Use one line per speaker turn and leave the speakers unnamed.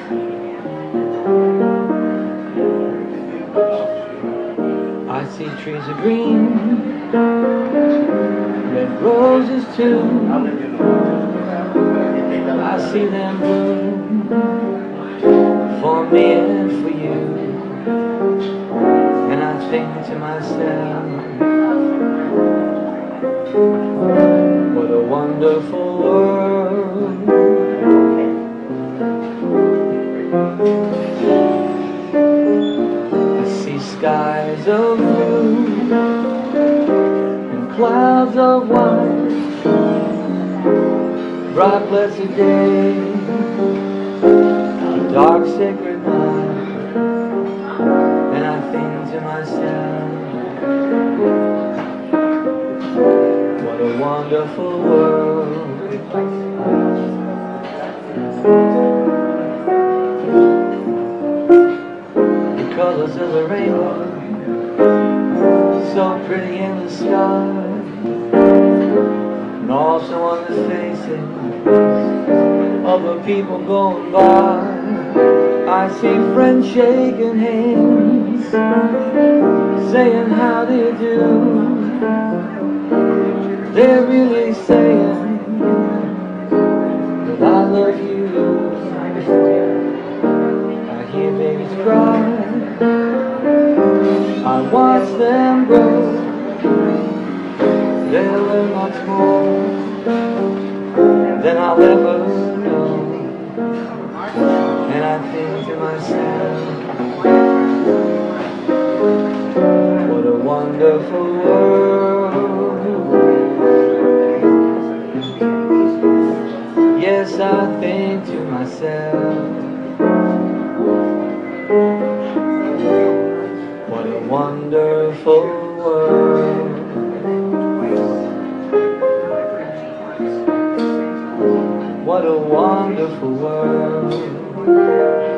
I see trees of green, red roses too. I see them bloom for me and for you. And I think to myself, what a wonderful world. I see skies of blue and clouds of white, bright blessed day, dark sacred night. And I think to myself, what a wonderful world. The colors of the rainbow, so pretty in the sky, and also on the faces of the people going by. I see friends shaking hands, saying how do you do. They're really saying that I love you. I hear babies cry, I watch them grow. They'll learn much more than I'll ever know. And I think to myself, what a wonderful world. Yes, I think to myself, what a wonderful world. What a wonderful world.